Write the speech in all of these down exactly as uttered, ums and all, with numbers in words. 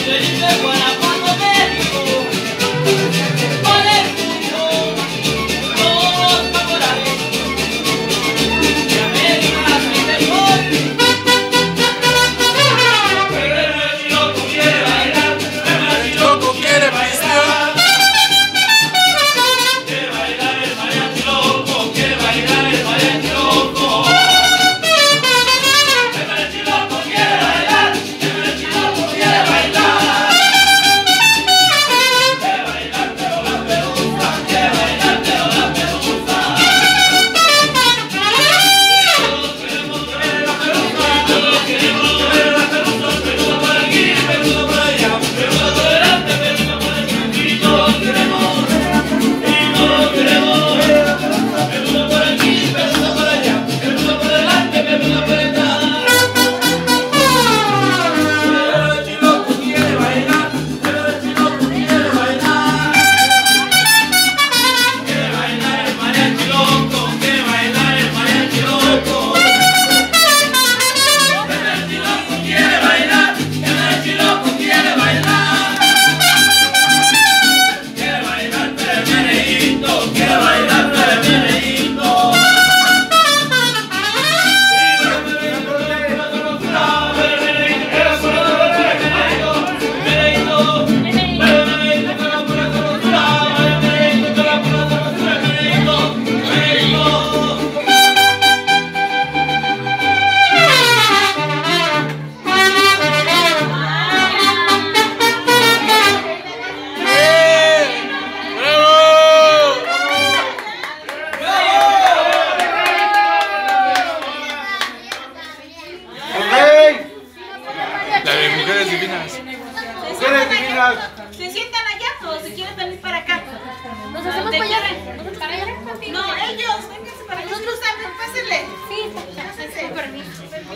Mujeres divinas. Mujeres divinas. Se sientan allá o si quieren venir para acá. Nos hacemos para allá. Nosotros para allá. No, ellos, vénganse para acá. Nosotros también, pásenle. Sí, pásense. Permiso.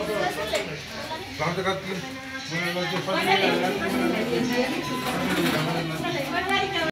Vamos a tocar. Buenas noches, familia.